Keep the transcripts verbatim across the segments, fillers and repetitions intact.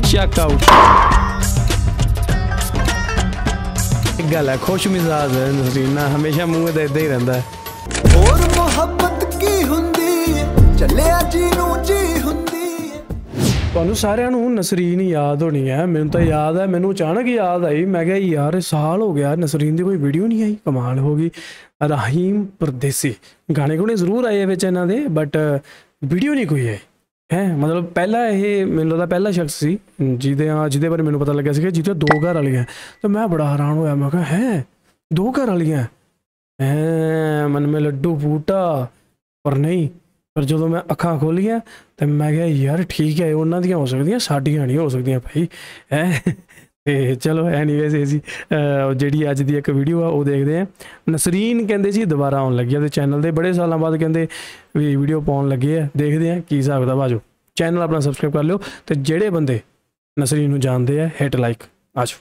Check out. गल है खुश मिजाज है नसरीन ना, हमेशा मुंह ते इदां ही रहिंदा है। और मोहब्बत की हुंदी चलिया जी नू जी हुंदी। तुहानू सारिਆਂ ਨੂੰ नसरीन याद होनी है, मैनू तो याद है, मैनू अचानक याद आई, मैं क्या यार साल हो गया नसरीन की कोई वीडियो नहीं आई, कमाल हो गई। रहीम परदेसी गाने गुने जरूर आए बिच इन्हां दे, बट वीडियो नहीं कोई आई है। मतलब पहला ये मैनू लगदा पहला शख्स सी जिहदे जिहदे बारे मैनू पता लग्या सी जिहदे दो घर वालियां, तो मैं बड़ा हैरान होया, मैं कहा है दो घर वालियां हैं, मन में लड्डू फूटा। पर नहीं, पर जो मैं अखां खोलियां तो मैं क्या यार ठीक है उन्हां दियां हो सकदियां, साडियां नहीं हो सकदियां भाई है। ते चलो एनीवेज जी जिहड़ी अज दी एक वीडियो आ वो देखते हैं। नसरीन कहंदे जी दोबारा आउण लगे ते चैनल दे बड़े सालों बाद कहंदे भी वीडियो पाउण लगे है, देखते हैं की हिसाब किताब। आजो चैनल अपना सबसक्राइब कर लो, तो जेड़े बंदे नसरीन नूं जानदे है हिट लाइक। आजो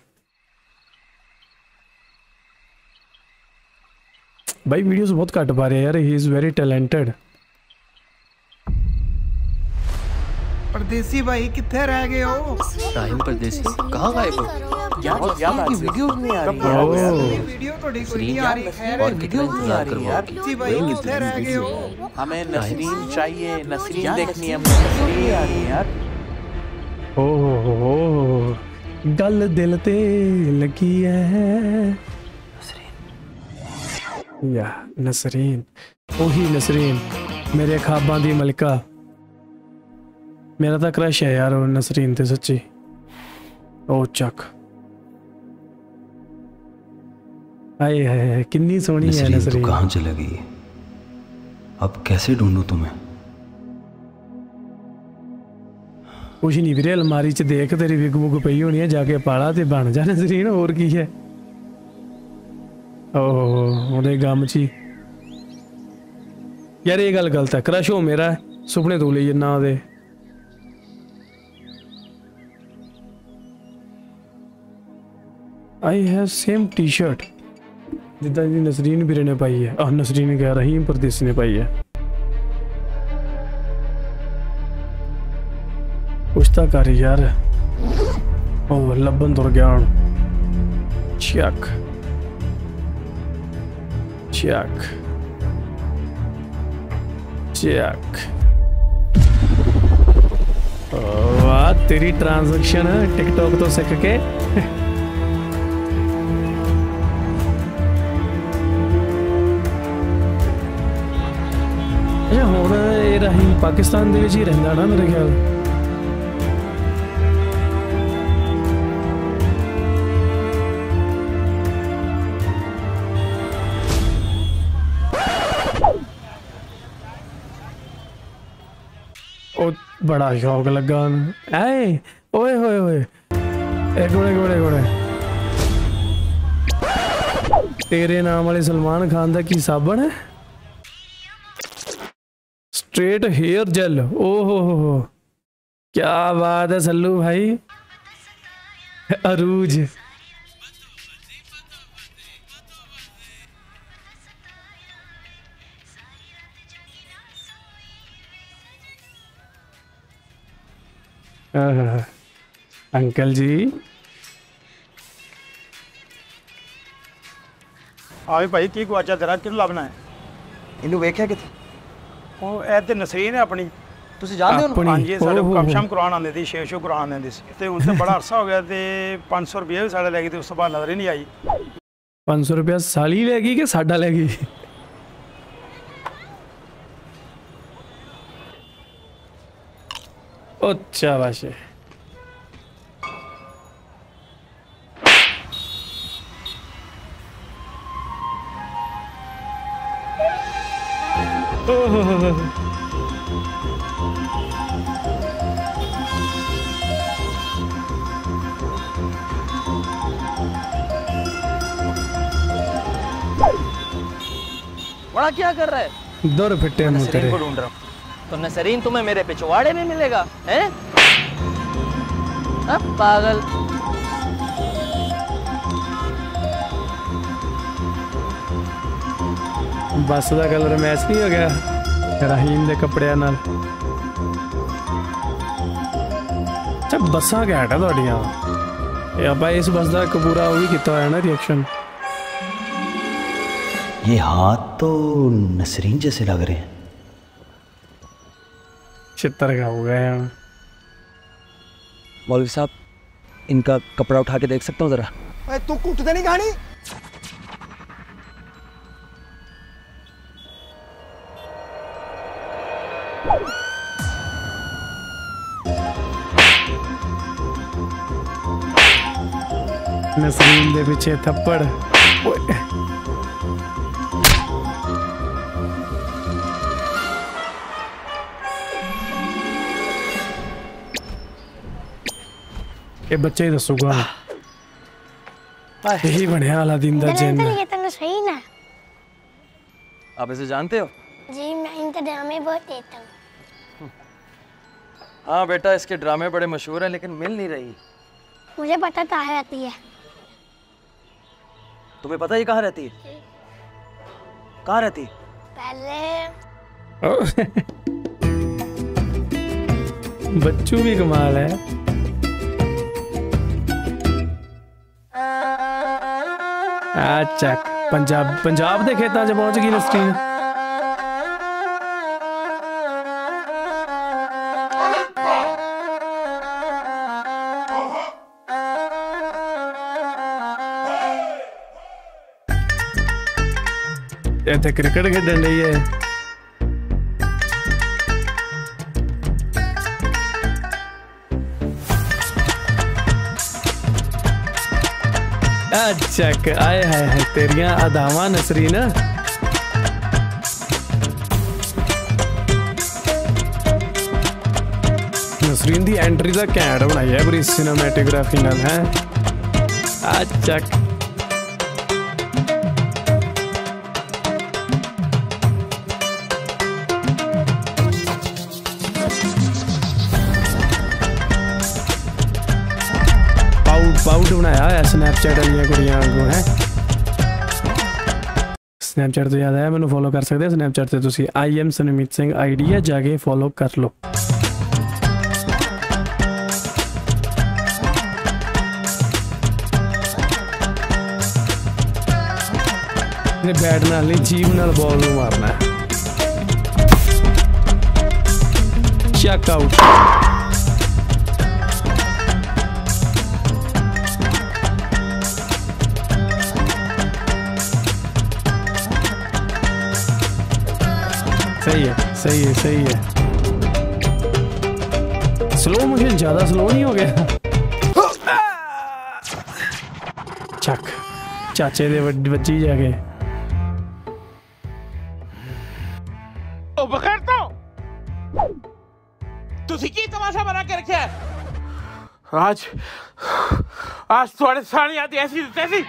भाई वीडियोस बहुत घट पा रहे यार, ही इज़ वेरी टैलेंटेड। परदेसी भाई कितने रह गए हो? टाइम परदेसी कहाँ गायब हो यार? यार की वीडियो नहीं आ रही है, वीडियो थोड़ी कोई नहीं आ रही है और कितना इंतजार करो यार। जी भाई कितने रह गए हो? हमें नसरीन चाहिए, नसरीन देखनी है, नसरीन आ रही है यार। ओ हो हो गल दिल ते लगी है या नसरीन, ओही नसरीन मेरे ख्वाबां दी मलका। मेरा तो क्रश है यार वो नसरीन ते सच्ची। ओ चक आए है कितनी सोहनी है नसरीन। तू कहाँ चला गई? अब कैसे ढूंढूं तुम्हें? कुछ नहीं वीरे, अलमारी च देख तेरी विग वुग पई होनी है, जाके पाला ते बन जा नसरीन, और की है। ओह ओदे गम ची यार ये गल गलत है, क्रश हो मेरा सुपने तू ले ना दे। I have same T shirt जिदा जी नसरीन वीरे ने पाई है, आह नसरीन कह रहीम परदेसी ने पाई है। पूछता कर यार। ओ लबन तुर गया हूं। चक चक चक वाह तेरी ट्रांजैक्शन टिकटॉक तो सीख के। अच्छा हुण ये रहीम पाकिस्तान दे विच ही रहिंदा ना मेरे ख्याल। ओ बड़ा शौक लगा ऐ ओए होए होए एक गोड़े गोड़े गोड़े तेरे नाम वाले सलमान खान का की साबन है? Straight hair gel. ओ हो हो क्या बात है सल्लू भाई। अरूज अंकल जी ਆ ਵੀ ਭਾਈ ਕੀ ਗਵਾਚਾ ਤੇਰਾ, ਕਿਹਨੂੰ ਲੱਭਣਾ ਹੈ? ਇਹਨੂੰ ਵੇਖਿਆ ਕਿੱਥੇ? ਉਹ ਇਹ ਤੇ ਨਸਰੀਨ ਹੈ ਆਪਣੀ। ਤੁਸੀਂ ਜਾਣਦੇ ਹੋ? ਹਾਂਜੀ ਸਾਡੇ ਕੰਮ ਸ਼ਾਮ ਕਰਵਾਉਣ ਆਉਂਦੇ ਸੀ, ਛੇ ਸ਼ੋ ਕਰਵਾਉਣ ਆਉਂਦੇ ਸੀ, ਤੇ ਹੁਣ ਤੇ ਬੜਾ ਅਰਸਾ ਹੋ ਗਿਆ ਤੇ ਪੰਜ ਸੌ ਰੁਪਏ ਵੀ ਸਾਡੇ ਲੈ ਗਈ, ਤੇ ਉਸ ਤੋਂ ਬਾਅਦ ਨਜ਼ਰ ਹੀ ਨਹੀਂ ਆਈ। पाँच सौ रुपया साली ले गई कि साडा ले गई? अच्छा बाशे बड़ा क्या कर रहा है? दर फिटे मुंह तेरे को ढूंढ रहा हूँ। तो नसरीन तुम्हें मेरे पिछवाड़े में मिलेगा हैं? अब पागल। बस का कलर मैच नहीं हो गया रहीम के कपड़े नाल। अच्छा बसा घैंट है तुहाडियां ये ਆਪਾਂ इस बस का एक पूरा वो भी किया हुआ है ना रिएक्शन। ये हाथ तो नसरीन जैसे लग रहे हैं। चित्तर का हो गया यहाँ। मौलवी साहब इनका कपड़ा उठा के देख सकता हूँ जरा? तू कुटते नहीं कहानी। नसरीन दे पीछे थप्पड़। ये बच्चे ही दसूगा यही बढ़िया अलादीन दा जिन। ये तो सही ना। आप इसे जानते हो? जी मैं इनके ड्रामे बहुत देखता हूँ। हाँ बेटा इसके ड्रामे बड़े मशहूर हैं लेकिन मिल नहीं रही। मुझे पता कहाँ रहती है। तुम्हें पता ही कहाँ रहती है? कहाँ रहती? पहले बच्चू भी कमाल है। अच्छा पंजाब पंजाब के खेतों च पहुंच गई नसरीन। इतने क्रिकेट खेडन रही है। अच्छा आए हाय हाय तेरियां अदावां नसरीन। नसरीन दी एंट्री दा घैंट बनाई है पूरी सिनेमैटोग्राफी नाल है। अच्छा पाउट बनाया है स्नैपचैट वाली कुड़ियां को है। स्नैपचैट तो याद है मैंने फॉलो कर सकते हैं। स्नैपचैट से तुसी I am Sanmeet Singh ID है जाके फॉलो कर लो। बैट नाल नहीं जीव नाल बॉल नूं मारना है। Check out. सही है सही है सही है। स्लो मुझे ज्यादा स्लो नहीं हो गया? चक चाचे दे बच्ची जाके ओ बखैर तो तुसी की तमाशा बना के रखे है? आज आज थोड़े साड़ी आती ऐसी तैसी।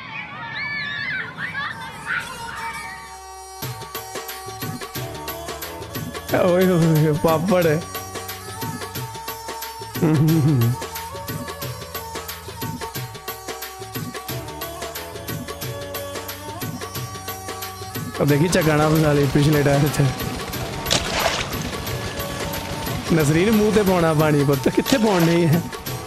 ओए ओए पापड़ है। अब देखी चकाना बना ली पिछले टायर च। नसरीन मुंह ते पाना पानी पुत कित्थे पाउण नहीं है।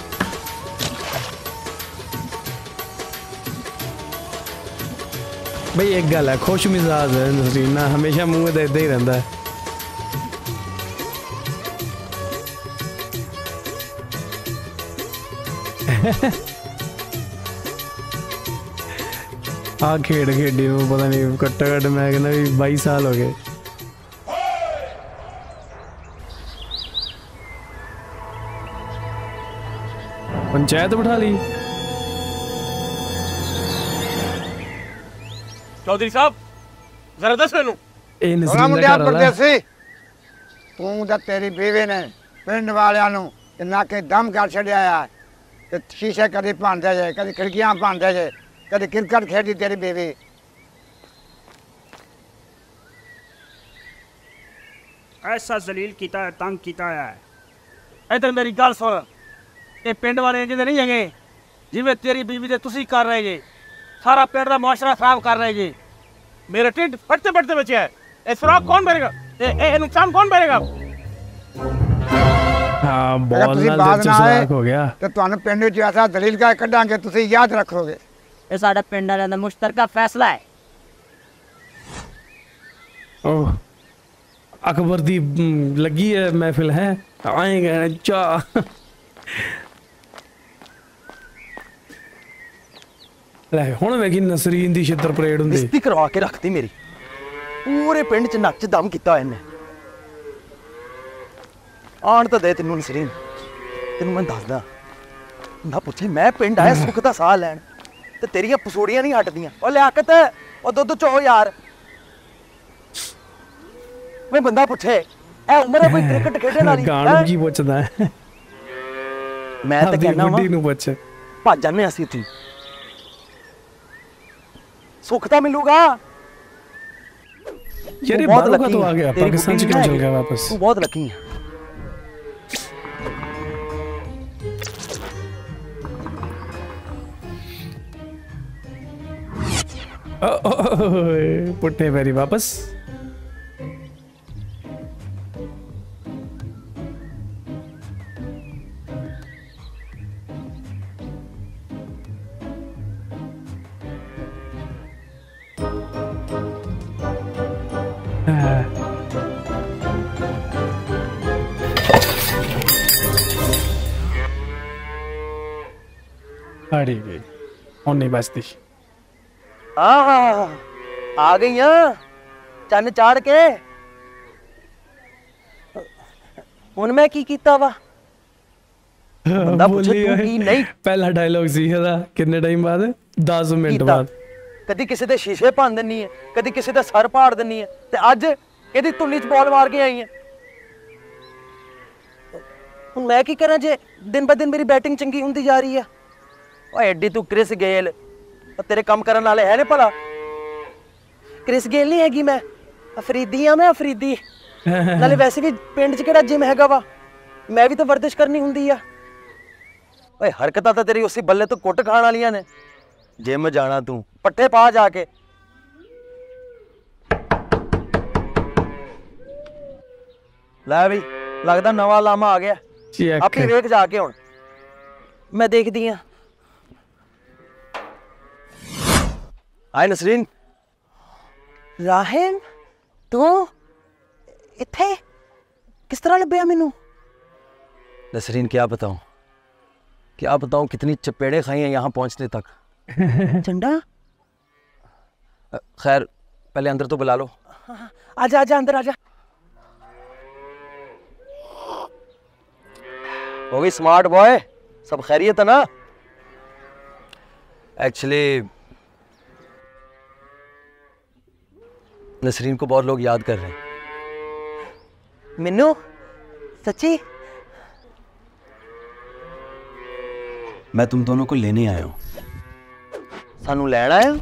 भाई एक गल है खुश मिजाज है नसरीन ना हमेशा मुंह ते इदा ही रहता है। आ खेड खेडी में पता नहीं कट्टा कट मैं कहना भी बाईस साल हो गए। पंचायत बिठा ली। चौधरी साहब जरा दस मैनू ए नसरीन दा घर वाला तू दा तेरी बीवी ने पिंड वालियां नू इन्ना के दम कर छड़िया है। शीशे कभी भांदे जे कभी खिड़कियां भांदे जे कभी क्रिकेट खेडी तेरी बीवी। ऐसा जलील किया है तंग किया है। इधर मेरी गल सुन ये पिंड वाले जिंदे नहीं हैगे जिवें तेरी बीवी ते तुसी कर रहे जे सारा पिंड दा मुआशरा खराब कर रहे जे। मेरे टिड्ड फटते फटते बचे है। ये सुराग कौन भरेगा? ये ये नुकसान कौन भरेगा? हाँ अगर बॉल ਤੁਸੀਂ ਨਾਲ ਬਾਜ਼ ਦਿਲ ਚ ਨਾ ਆਏ ਸੁਰਾਖ ਹੋ ਗਿਆ ਤੇ ਤੁਹਾਨੂੰ ਪਿੰਡ ਵਿੱਚ ਐਸਾ ਦਲੀਲ ਕਾ ਕੱਢਾਂਗੇ ਤੁਸੀਂ ਯਾਦ ਰੱਖੋਗੇ। ਇਹ ਸਾਡਾ ਪਿੰਡ ਵਾਲਿਆਂ ਦਾ ਮੁਸ਼ਤਰਕਾ ਫੈਸਲਾ ਹੈ। ओह अकबर दी हम्म, लगी है महफिल है आएंगे चा ले हुण वेखी नसरीन दी छित्र परेड हुंदी बेइज्जती करवा के रखती मेरी पूरे पिंड च नच दम किता इन्हें आण तो दे तेनू नसरीन तेनू मैं दसदा ना पुछे मैं पिंड आया सुख दा साह लैण ते तेरियां पसोड़ियां नहीं हटदियां ओ लियाकत ओ दुध चो यार मैं बंदा पुछे ए उम्र है कोई क्रिकेट खेडण वाली गाणू की पुछदा है मैं तो कहना वा बुड्ढी नू पुछ भज जाने असीं तू सुख तो मिलूगा यार ये बाहरों का तो आ गया पाकिस्तान से क्यों चल गया वापस तू बहुत लकी है पुट्ठे पैरी वापस अड़ी गई और नहीं बचती आ आ गई चन चाड़ के हुन मैं की कीता वा बंदा पूछे तू की नहीं पहला डायलॉग सी है कितने टाइम बाद दस मिनट बाद कदी किसी दे शीशे भन देनी है कदी किसी दा सर पाड़ देनी है ते अज एदी धुनी च बॉल मार के आई है हुन मैं की करा जे दिन ब दिन मेरी बैटिंग चंगी हुंदी जा रही है ओ एडी तू क्रिस गेल तेरे काम करने वाले है ने भला क्रिस गेल नहीं हैगी मैं अफरीदी हाँ मैं अफरीदी नाले वैसे भी पिंड च केड़ा जिम हैगा वा मैं भी तो वर्जिश करनी हुंदी आ ओए हरकतां तां तेरी उसी बल्ले तो कुट खाण वालियां ने जिम जाना तू पट्ठे पा जाके लै भी लगदा नवा लामा आ गया आप ही वेख जाके हुण मैं देखदी हां हाय नसरीन राहिम तू इत्थे किस तरह लभ्या मैनू नसरीन क्या बताऊं क्या बताऊं कितनी चपेड़े खाई हैं यहाँ पहुंचने तक झंडा खैर पहले अंदर तो बुला लो आजा आजा अंदर आजा हो गई स्मार्ट बॉय सब खैरियत है ना एक्चुअली नसरीन को बहुत लोग याद कर रहे हैं मिन्नू सच्ची मैं तुम दोनों को लेने आया हूं सानू लैण आया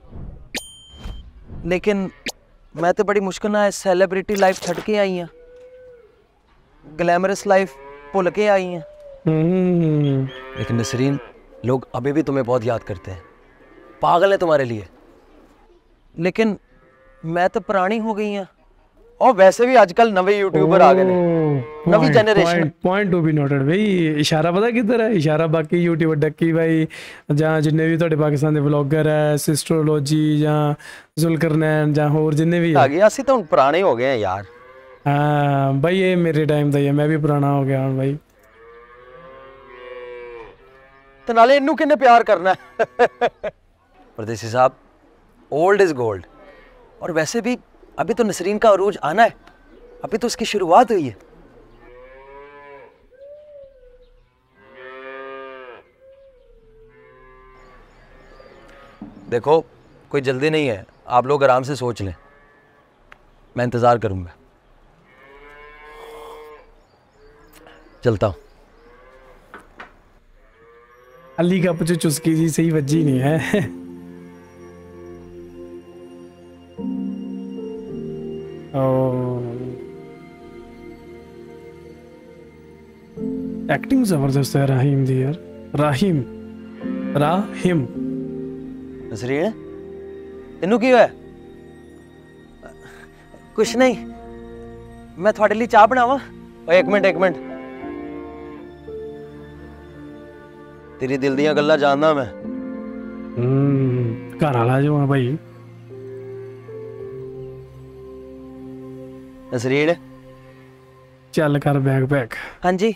लेकिन मैं तो बड़ी मुश्किल ना सैलीब्रिटी लाइफ छड़ के आई हाँ ग्लैमरस लाइफ भुल के आई हैं लेकिन नसरीन लोग अभी भी तुम्हें बहुत याद करते हैं पागल है तुम्हारे लिए लेकिन मैं तो पुरानी हो गई हाँ और वैसे भी आजकल नवे यूट्यूबर आ गए नवी generation point to be noted भाई इशारा पता किधर है इशारा बाकी यूट्यूबर डक्की भाई ਜਾਂ ਜਿੰਨੇ ਵੀ ਤੁਹਾਡੇ ਪਾਕਿਸਤਾਨ ਦੇ ਵਲੌਗਰ ਹੈ ਸਿਸਟਰੋਲੋਜੀ ਜਾਂ ਜ਼ੁਲਕਰਨੈਨ ਜਾਂ ਹੋਰ ਜਿੰਨੇ ਵੀ ਆ ਗਏ ਅਸੀਂ ਤਾਂ ਹੁਣ ਪੁਰਾਣੇ ਹੋ ਗਏ ਆ ਯਾਰ ਹਾਂ ਭਾਈ ਇਹ ਮੇਰੇ ਟਾਈਮ ਦਾ ਹੀ ਹੈ ਮੈਂ ਵੀ ਪੁਰਾਣਾ ਹੋ ਗਿਆ ਹੁਣ ਭਾਈ ਤੇ ਨਾਲੇ ਇਹਨੂੰ ਕਿੰਨੇ ਪਿਆਰ ਕਰਨਾ परदेसी साहब ओल्ड इज गोल्ड और वैसे भी अभी तो नसरीन का अरूज आना है अभी तो उसकी शुरुआत हुई है देखो कोई जल्दी नहीं है आप लोग आराम से सोच लें मैं इंतजार करूंगा चलता हूं अली कप च चुस्की जी सही वजी नहीं है एक्टिंग जबरदस्त है राहिम दी यार राहिम राहिम नसरीन तेनू की होया कुछ नहीं मैं थोड़े लिए चाह बनावा एक मिनट एक मिनट तेरी दिल दियां गल्लां जानदा मैं। हम्म घर वाला जो है भाई। नसरीन चल कर बैग पैक। हाँ जी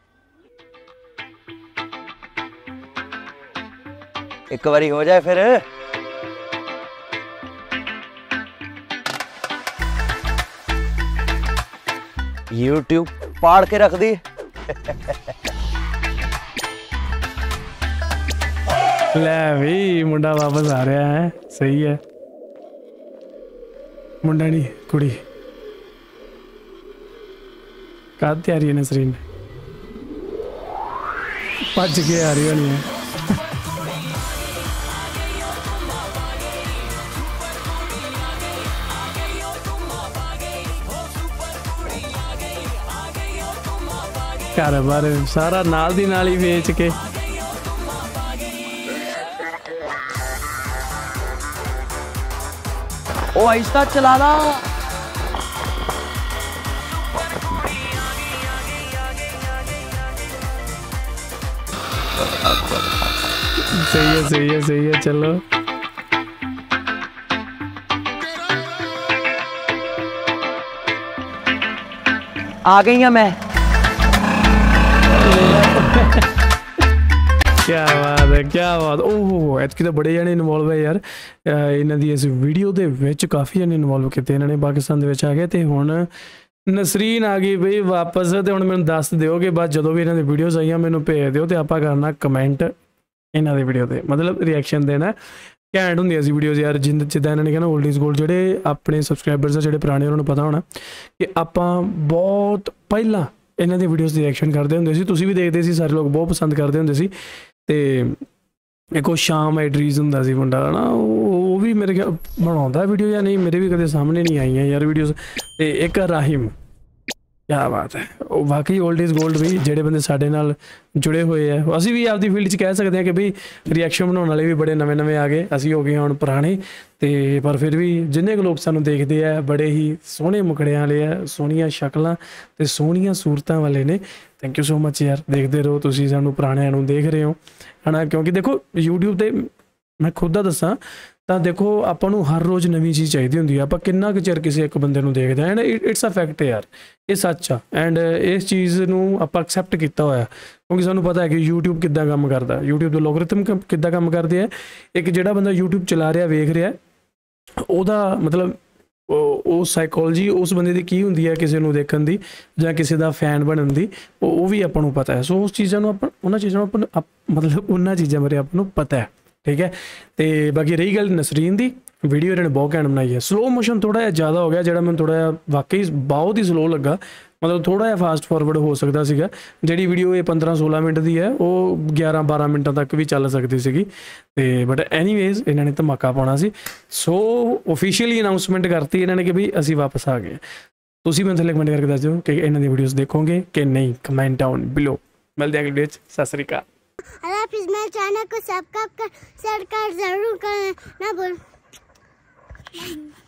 एक बारी हो जाए फिर। यूट्यूब पाड़ के रख दी। ले भी मुंडा वापस आ रहा है। सही है। मुंडा नहीं कुड़ी का तैयारी है नसरीन भज के आ रही होनी है। घर बार सारा नाल दी नाल ही बेच के ओ आहिस्ता चलाना। सही है सही है सही है। चलो आ गई हूं मैं। क्या बात है क्या बात। ओहो एतकी तो बड़े जने इन्वॉल्व है यार। इन्हां दी इस वीडियो दे विच काफ़ी जने इन्वॉल्व कीते इन्हां ने पाकिस्तान दे विच आ गए। ते हुण नसरीन आ गई बई वापस। ते हुण मैनूं दस दिओ कि बाद जदों भी इन्हां दी वीडियोज़ आईयां मैनूं भेज दिओ ते आपां करना कमेंट इन्हां दी वीडियो ते मतलब रिएक्शन देना। घैंट होंदियां सी वीडियोज़ यार जिंद जिद्दां इन्हां ने कहना ओल्ड इज़ गोल्ड। जिहड़े अपने सबसक्राइबर्स जिहड़े पुराने उन्हां नूं पता होना कि आपां बहुत पहिलां इन्हां दी वीडियोज़ दी रिएक्शन करदे हुंदे सी। तुसीं भी देखदे सी सारे लोग बहुत पसंद करदे हुंदे सी। ते एक वो शाम एड्रीज हुंदा सी मुंडा ना वो भी मेरे बनाउंदा वीडियो या नहीं मेरे भी कदे सामने नहीं आईयां यार वीडियोज़। ते एक राहिम क्या बात है वाकई ओल्ड इज़ गोल्ड भी जेडे बंदे साडे नाल जुड़े हुए हैं। असी भी आपदी फील्ड च कह सकते हैं कि भाई रिएक्शन बनाने वाले भी बड़े नवे नवे आ गए। असी हो गए हुण पुराने ते पर फिर भी जिन्ने लोग सानू देखते हैं बड़े ही सोहने मुकड़ियां वाले है सोहनियां शक्लां ते सोहनियां सूरतां वाले ने। थैंक यू सो मच यार देखते रहो तुसीं सानू पुराणिਆਂ ਨੂੰ देख रहे हो है ना। क्योंकि देखो यूट्यूब ते मैं खुद दा दसां ਤਾਂ देखो ਆਪਾਂ ਨੂੰ हर रोज़ नवी चीज़ चाहिए होंगी। आप किन्ना कुछ चिर किसी एक बंदे ਨੂੰ देखते हैं एंड इट्स अ फैक्ट है यार ये सच आ। एंड इस चीज़ ਨੂੰ ਆਪਾਂ एक्सैप्ट किया होया क्योंकि सानू पता है कि यूट्यूब किद्दां काम करता यूट्यूब के लोगरिथम किद्दां काम करते हैं। एक जिहड़ा बंदा यूट्यूब चला रहा वेख रहा ਉਹਦਾ मतलब ਉਹ ਸਾਈਕੋਲੋਜੀ ਉਸ ਬੰਦੇ ਦੀ ਕੀ ਹੁੰਦੀ ਹੈ ਕਿਸੇ ਨੂੰ ਦੇਖਣ ਦੀ ਜਾਂ ਕਿਸੇ ਦਾ ਫੈਨ ਬਣਨ ਦੀ ਉਹ ਵੀ ਆਪਾਂ ਨੂੰ ਪਤਾ ਹੈ। ਸੋ ਉਸ ਚੀਜ਼ਾਂ ਨੂੰ ਆਪਾਂ ਉਹਨਾਂ ਚੀਜ਼ਾਂ ਨੂੰ ਆਪਾਂ ਮਤਲਬ ਉਹਨਾਂ ਚੀਜ਼ਾਂ ਬਾਰੇ ਆਪਾਂ ਨੂੰ ਪਤਾ ਹੈ ठीक है। तो बाकी रही गल नसरीन की वीडियो इन्होंने बहुत घैंट बनाई है। स्लो मोशन थोड़ा जिहा ज़्यादा हो गया जो मैं थोड़ा वाकई बहुत ही स्लो लगा मतलब थोड़ा जिहा फास्ट फॉरवर्ड हो सकता सीगा। जिहड़ी वीडियो ये पंद्रह सोलह मिनट की है वो ग्यारह बारह मिनटों तक भी चल सकती सी। तो बट एनीवेज इन्होंने धमाका पाना सी। सो ऑफिशियली अनाउंसमेंट करती इन्होंने कि भी असी वापस आ गए। तुसीं मैनूं थल्ले कमेंट करके दस दिओ कि इन्हां दी वीडियोज़ देखोगे कि नहीं। Comment down below. मिलते हैं अगली वीडियो च। सत श्री अकाल। अगर प्लीज मेरे चैनल को सब्सक्राइब कर शेयर कर जरूर करना ना भूल।